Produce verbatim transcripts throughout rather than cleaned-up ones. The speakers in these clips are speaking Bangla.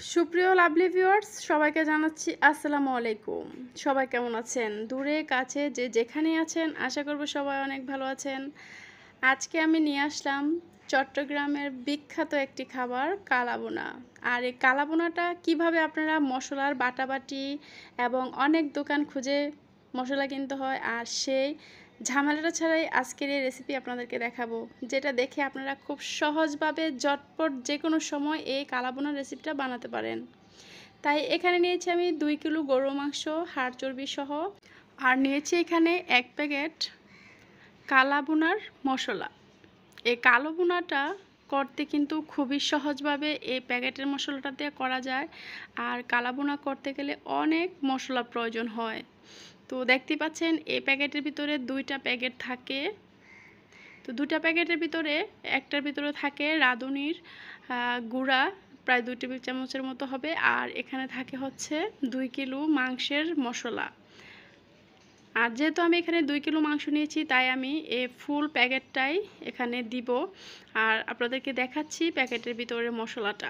সুপ্রিয় লাভলি ভিউয়ার্স সবাইকে জানাচ্ছি আসসালামু আলাইকুম। সবাই কেমন আছেন? দূরে কাছে যে যেখানেই আছেন আশা করব সবাই অনেক ভালো আছেন। আজকে আমি নিয়ে আসলাম চট্টগ্রামের বিখ্যাত একটি খাবার কালাভুনা। আর এই কালাভুনাটা কিভাবে আপনারা মশলার বাটাবাটি এবং অনেক দোকান খুঁজে মশলা কিনতে হয় আর সেই ঝামেলাটা ছাড়াই আজকের এই রেসিপি আপনাদেরকে দেখাবো, যেটা দেখে আপনারা খুব সহজভাবে ঝটপট যে কোনো সময় এই কালাভুনার রেসিপিটা বানাতে পারেন। তাই এখানে নিয়েছি আমি দুই কিলো গরুর মাংস হাড় চর্বি সহ, আর নিয়েছি এখানে এক প্যাকেট কালাভুনার মশলা। এই কালো ভুনাটা করতে কিন্তু খুবই সহজভাবে এই প্যাকেটের মশলাটা দিয়ে করা যায়। আর কালাভুনা করতে গেলে অনেক মশলা প্রয়োজন হয়। তো দেখতে পাচ্ছেন এই প্যাকেটের ভিতরে দুইটা প্যাকেট থাকে। তো দুটা প্যাকেটের ভিতরে একটার ভিতরে থাকে রাঁধুনির গুঁড়া প্রায় দুই টেবিল চামচের মতো হবে, আর এখানে থাকে হচ্ছে দুই কিলো মাংসের মশলা। আর যেহেতু আমি এখানে দুই কিলো মাংস নিয়েছি তাই আমি এই ফুল প্যাকেটটাই এখানে দিব। আর আপনাদেরকে দেখাচ্ছি প্যাকেটের ভিতরে মশলাটা।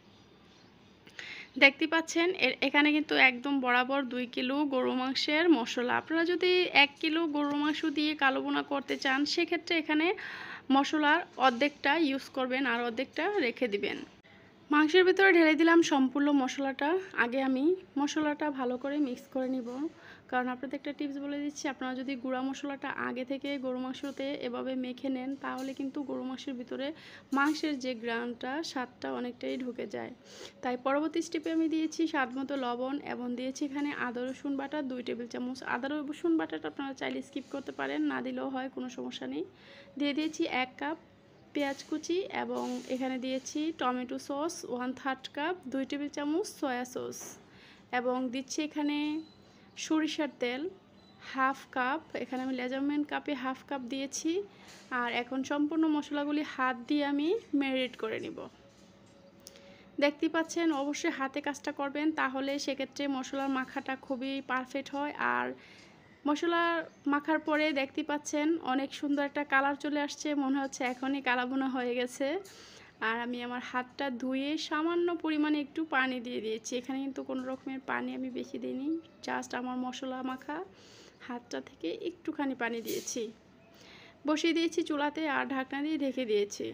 দেখতে পাচ্ছেন এখানে কিন্তু একদম বরাবর দুই কিলো গরু মাংসের মশলা। আপনারা যদি এক কিলো গরু মাংস দিয়ে কালোভুনা করতে চান সেক্ষেত্রে এখানে মশলার অর্ধেকটা ইউজ করবেন আর অর্ধেকটা রেখে দিবেন। মাংসের ভিতরে ঢেলে দিলাম সম্পূর্ণ মশলাটা। আগে আমি মশলাটা ভালো করে মিক্স করে নিব, কারণ আপনাদের একটা টিপস বলে দিচ্ছি, আপনারা যদি গুঁড়া মশলাটা আগে থেকে গরু মাংসতে এভাবে মেখে নেন তাহলে কিন্তু গরু মাংসের ভিতরে মাংসের যে গ্রানটা স্বাদটা অনেকটাই ঢুকে যায়। তাই পরবর্তী স্টেপে আমি দিয়েছি স্বাদ মতো লবণ এবং দিয়েছি এখানে আদা রসুন বাটা দুই টেবিল চামচ। আদা রসুন বাটাটা আপনারা চাইলে স্কিপ করতে পারেন, না দিলেও হয়, কোনো সমস্যা নেই। দিয়ে দিয়েছি এক কাপ পেঁয়াজ কুচি এবং এখানে দিয়েছি tomato sauce one third cup, দুই টেবিল চামচ সয়া সস এবং দিচ্ছি এখানে সরিষার তেল হাফ কাপ। এখানে আমি মেজারমেন্ট কাপে হাফ কাপ দিয়েছি। আর এখন সম্পূর্ণ মশলাগুলি হাত দিয়ে আমি ম্যারিনেট করে নিব। দেখতে পাচ্ছেন অবশ্যই হাতে কাজটা করবেন, তাহলে সেক্ষেত্রে মশলার মাখাটা খুবই পারফেক্ট হয়। আর মশলা মাখার পরে দেখতে পাচ্ছেন অনেক সুন্দর একটা কালার চলে আসছে, মনে হচ্ছে এখনই কালাভুনা হয়ে গেছে। আর আমি আমার হাতটা ধুয়ে সামান্য পরিমাণে একটু পানি দিয়ে দিয়েছি। এখানে কিন্তু কোনো রকমের পানি আমি বেশি দিইনি, জাস্ট আমার মশলা মাখা হাতটা থেকে একটুখানি পানি দিয়েছি। বসিয়ে দিয়েছি চুলাতে আর ঢাকনা দিয়ে ঢেকে দিয়েছি।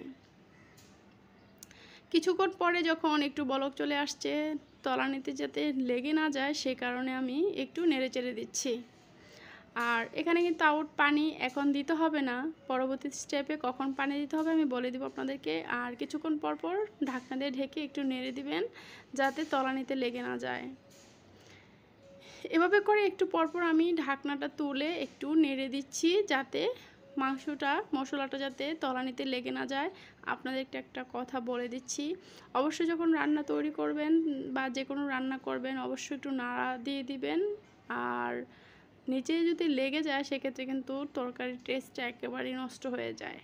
কিছুক্ষণ পরে যখন একটু বলক চলে আসছে, তলানিতে যাতে লেগে না যায় সে কারণে আমি একটু নেড়ে চেড়ে দিচ্ছি। আর এখানে কিন্তু আউট পানি এখন দিতে হবে না, পরবর্তী স্টেপে কখন পানি দিতে হবে আমি বলে দিব আপনাদেরকে। আর কিছুক্ষণ পর পর ঢাকনা দিয়ে ঢেকে একটু নেড়ে দিবেন যাতে তলানিতে লেগে না যায়। এভাবে করে একটু পরপর আমি ঢাকনাটা তুলে একটু নেড়ে দিচ্ছি যাতে মাংসটা মশলাটা যাতে তলানিতে লেগে না যায়। আপনাদেরকে একটা কথা বলে দিচ্ছি, অবশ্যই যখন রান্না তৈরি করবেন বা যে কোনো রান্না করবেন অবশ্যই একটু নাড়া দিয়ে দিবেন। আর নিচে যদি লেগে যায় সেক্ষেত্রে কিন্তু তরকারির টেস্টটা একেবারেই নষ্ট হয়ে যায়।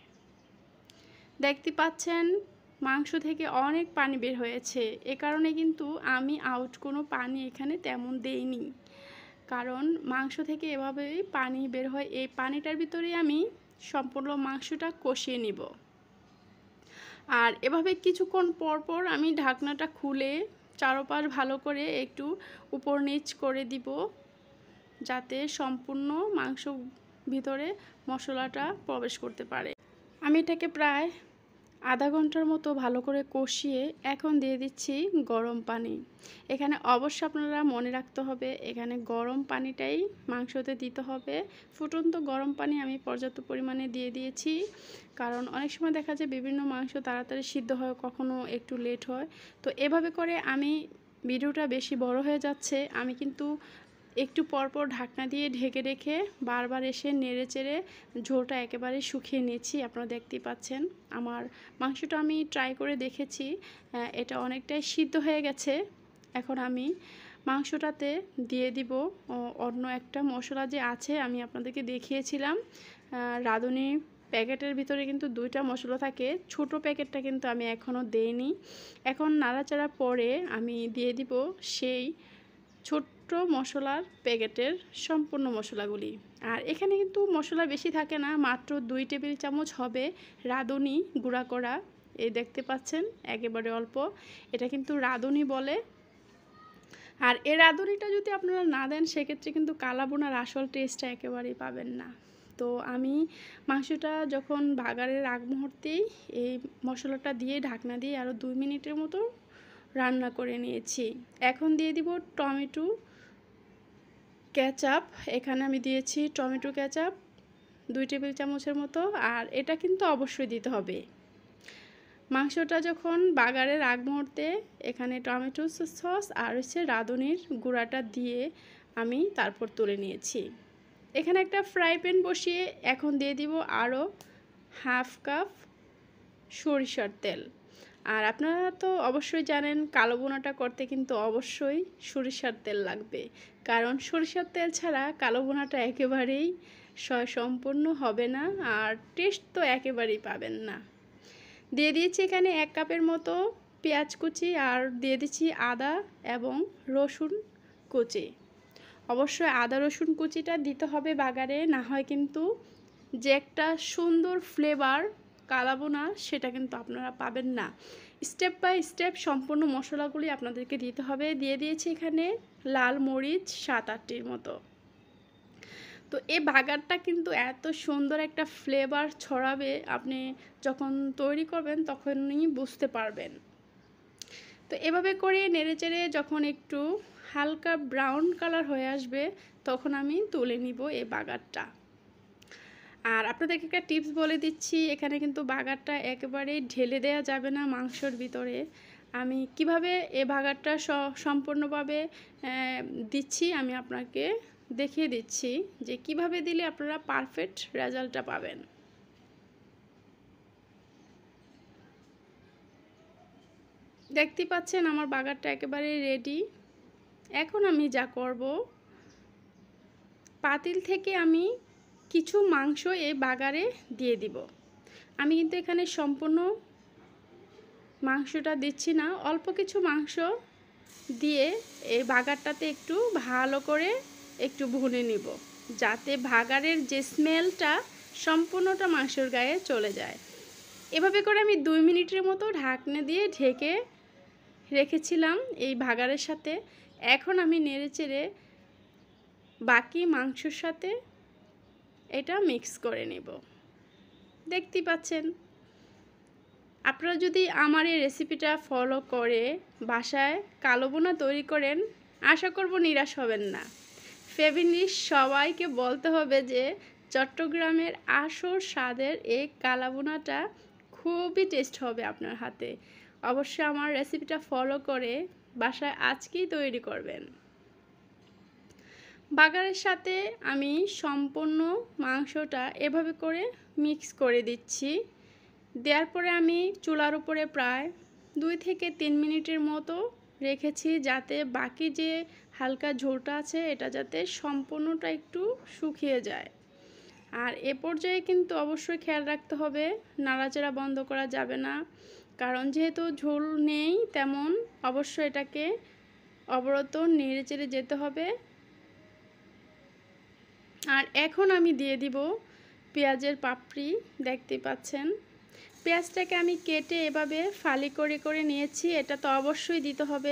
দেখতে পাচ্ছেন মাংস থেকে অনেক পানি বের হয়েছে, এ কারণে কিন্তু আমি আউট কোনো পানি এখানে তেমন দেইনি, কারণ মাংস থেকে এভাবেই পানি বের হয়। এই পানিটার ভিতরেই আমি সম্পূর্ণ মাংসটা কষিয়ে নিব। আর এভাবে কিছুক্ষণ পর পর আমি ঢাকনাটা খুলে চারপাশ ভালো করে একটু উপর নিচ করে দিব যাতে সম্পূর্ণ মাংস ভিতরে মশলাটা প্রবেশ করতে পারে। আমি এটাকে প্রায় আধা ঘন্টার মতো ভালো করে কষিয়ে এখন দিয়ে দিচ্ছি গরম পানি। এখানে অবশ্যই আপনারা মনে রাখতে হবে এখানে গরম পানিটাই মাংসতে দিতে হবে। ফুটন্ত গরম পানি আমি পর্যাপ্ত পরিমাণে দিয়ে দিয়েছি, কারণ অনেক সময় দেখা যায় বিভিন্ন মাংস তাড়াতাড়ি সিদ্ধ হয়, কখনো একটু লেট হয়। তো এভাবে করে আমি ভিডিওটা বেশি বড় হয়ে যাচ্ছে, আমি কিন্তু একটু পরপর ঢাকনা দিয়ে ঢেকে রেখে বারবার এসে নেড়ে চেড়ে ঝোলটা একেবারে শুকিয়ে নিয়েছি। আপনারা দেখতেই পাচ্ছেন আমার মাংসটা আমি ট্রাই করে দেখেছি, এটা অনেকটাই সিদ্ধ হয়ে গেছে। এখন আমি মাংসটাতে দিয়ে দিব অন্য একটা মশলা যে আছে আমি আপনাদেরকে দেখিয়েছিলাম, রাঁধুনি প্যাকেটের ভিতরে কিন্তু দুইটা মশলা থাকে, ছোট প্যাকেটটা কিন্তু আমি এখনও দেইনি। এখন নাড়াচাড়া পরে আমি দিয়ে দিব সেই ছোট্ট মশলার প্যাকেটের সম্পূর্ণ মশলাগুলি। আর এখানে কিন্তু মশলা বেশি থাকে না, মাত্র দুই টেবিল চামচ হবে রাঁধুনি গুঁড়া করা। এই দেখতে পাচ্ছেন একেবারে অল্প। এটা কিন্তু রাঁধুনি বলে। আর এই রাঁধুনিটা যদি আপনারা না দেন সেক্ষেত্রে কিন্তু কালাভুনার আসল টেস্টটা একেবারেই পাবেন না। তো আমি মাংসটা যখন ভাগাড়ের আগ মুহূর্তেই এই মশলাটা দিয়ে ঢাকনা দিয়ে আরও দুই মিনিটের মতো রান্না করে নিয়েছি। এখন দিয়ে দিব টমেটো কেচাপ। এখানে আমি দিয়েছি টমেটো কেচাপ দুই টেবিল চামচের মতো, আর এটা কিন্তু অবশ্যই দিতে হবে। মাংসটা যখন বাগারের আগ মুহূর্তে এখানে টমেটো সস আর হচ্ছে রাঁধুনির গুঁড়াটা দিয়ে আমি তারপর তুলে নিয়েছি। এখানে একটা ফ্রাই প্যান বসিয়ে এখন দিয়ে দিব আরও হাফ কাপ সরিষার তেল। আর আপনারা তো অবশ্যই জানেন কালো ভুনাটা করতে কিন্তু অবশ্যই সরিষার তেল লাগবে, কারণ সরিষার তেল ছাড়া কালো ভুনাটা একেবারেই সম্পূর্ণ হবে না, আর টেস্ট তো একেবারেই পাবেন না। দিয়ে দিয়েছি এখানে এক কাপের মতো পেঁয়াজ কুচি, আর দিয়ে দিচ্ছি আদা এবং রসুন কুচি। অবশ্যই আদা রসুন কুচিটা দিতে হবে বাগারে, না হয় কিন্তু যে একটা সুন্দর ফ্লেভার কালাভুনা সেটা কিন্তু আপনারা পাবেন না। স্টেপ বাই স্টেপ সম্পূর্ণ মশলাগুলি আপনাদেরকে দিতে হবে। দিয়ে দিয়েছি এখানে লাল মরিচ সাত আটটির মতো। তো এই বাগারটা কিন্তু এত সুন্দর একটা ফ্লেভার ছড়াবে, আপনি যখন তৈরি করবেন তখনই বুঝতে পারবেন। তো এভাবে করে নেড়েচেড়ে যখন একটু হালকা ব্রাউন কালার হয়ে আসবে তখন আমি তুলে নিব এই বাগারটা। আর আপনাদেরকে একটা টিপস বলে দিচ্ছি, এখানে কিন্তু বাগারটা একেবারেই ঢেলে দেওয়া যাবে না মাংসর ভিতরে। আমি কিভাবে এই বাগারটা সম্পূর্ণভাবে দিচ্ছি আমি আপনাকে দেখিয়ে দিচ্ছি যে কিভাবে দিলে আপনারা পারফেক্ট রেজাল্টটা পাবেন। দেখতে পাচ্ছেন আমার বাগারটা একেবারে রেডি। এখন আমি যা করব, পাতিল থেকে আমি কিছু মাংস এই বাগারে দিয়ে দিব। আমি কিন্তু এখানে সম্পূর্ণ মাংসটা দিচ্ছি না, অল্প কিছু মাংস দিয়ে এই বাগারটাতে একটু ভালো করে একটু ভুনে নিব, যাতে বাগারের যে স্মেলটা সম্পূর্ণটা মাংসের গায়ে চলে যায়। এভাবে করে আমি দুই মিনিটের মতো ঢাকনা দিয়ে ঢেকে রেখেছিলাম এই বাগারের সাথে। এখন আমি নেড়েচেড়ে বাকি মাংসের সাথে এটা মিক্স করে নেব। দেখতে পাচ্ছেন, আপনারা যদি আমার এই রেসিপিটা ফলো করে বাসায় কালো ভুনা তৈরি করেন, আশা করব নিরাশ হবেন না। ফ্যামিলির সবাইকে বলতে হবে যে চট্টগ্রামের আসল স্বাদের এই কালো ভুনাটা খুবই টেস্ট হবে আপনার হাতে। অবশ্যই আমার রেসিপিটা ফলো করে বাসায় আজকেই তৈরি করবেন। বাগারের সাথে আমি সম্পূর্ণ মাংসটা এভাবে করে মিক্স করে দিচ্ছি। দেওয়ার পরে আমি চুলার উপরে প্রায় দুই থেকে তিন মিনিটের মতো রেখেছি, যাতে বাকি যে হালকা ঝোলটা আছে এটা যাতে সম্পূর্ণটা একটু শুকিয়ে যায়। আর এ পর্যায়ে কিন্তু অবশ্যই খেয়াল রাখতে হবে নাড়াচাড়া বন্ধ করা যাবে না, কারণ যেহেতু ঝোল নেই তেমন অবশ্যই এটাকে অবরত নেড়ে চেড়ে যেতে হবে। আর এখন আমি দিয়ে দিব পেঁয়াজের পাপড়ি। দেখতে পাচ্ছেন পেঁয়াজটাকে আমি কেটে এভাবে ফালি করে করে নিয়েছি, এটা তো অবশ্যই দিতে হবে,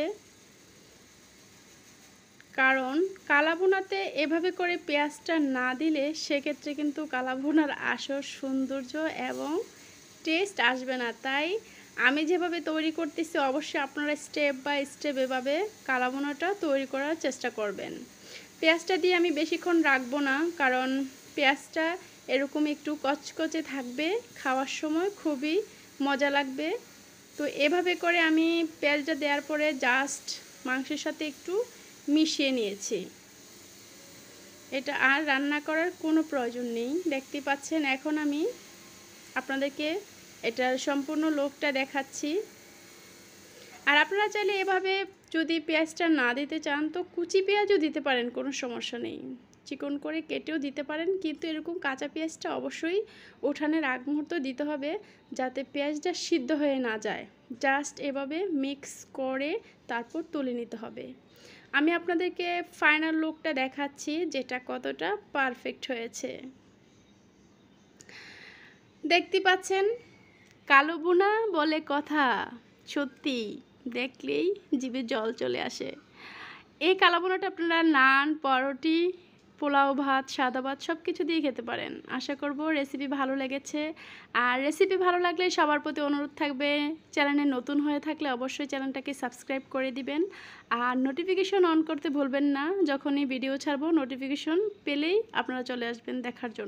কারণ কালাভুনাতে এভাবে করে পেঁয়াজটা না দিলে সেক্ষেত্রে কিন্তু কালাভুনার আসল সৌন্দর্য এবং টেস্ট আসবে না। তাই আমি যেভাবে তৈরি করতেছি অবশ্যই আপনারা স্টেপ বাই স্টেপ এভাবে কালাভুনাটা তৈরি করার চেষ্টা করবেন। পেঁয়াজটা দিয়ে আমি বেশিক্ষণ রাখবো না, কারণ পেঁয়াজটা এরকম একটু কচকচে থাকবে, খাওয়ার সময় খুবই মজা লাগবে। তো এভাবে করে আমি পেঁয়াজটা দেওয়ার পরে জাস্ট মাংসের সাথে একটু মিশিয়ে নিয়েছি। এটা আর রান্না করার কোনো প্রয়োজন নেই। দেখতে পাচ্ছেন এখন আমি আপনাদেরকে এটার সম্পূর্ণ লোকটা দেখাচ্ছি। আর আপনারা চাইলে এভাবে যদি পেঁয়াজটা না দিতে চান তো কুচি পেঁয়াজও দিতে পারেন, কোনো সমস্যা নেই, চিকন করে কেটেও দিতে পারেন, কিন্তু এরকম কাঁচা পেঁয়াজটা অবশ্যই ওঠানোর আগ মুহূর্তে দিতে হবে, যাতে পেঁয়াজটা সিদ্ধ হয়ে না যায়। জাস্ট এভাবে মিক্স করে তারপর তুলে নিতে হবে। আমি আপনাদেরকে ফাইনাল লুকটা দেখাচ্ছি যেটা কতটা পারফেক্ট হয়েছে। দেখতে পাচ্ছেন কালো বোনা বলে কথা, সত্যি দেখলেই জিভে জল চলে আসে। এই কালো বোনাটা আপনারা নান, পরোটি, পোলাও ভাত, সাদা ভাত সব কিছু দিয়ে খেতে পারেন। আশা করব রেসিপি ভালো লেগেছে। আর রেসিপি ভালো লাগলে সবার প্রতি অনুরোধ থাকবে, চ্যানেলে নতুন হয়ে থাকলে অবশ্যই চ্যানেলটাকে সাবস্ক্রাইব করে দিবেন। আর নোটিফিকেশন অন করতে ভুলবেন না, যখনই ভিডিও ছাড়বো নোটিফিকেশন পেলেই আপনারা চলে আসবেন দেখার জন্য।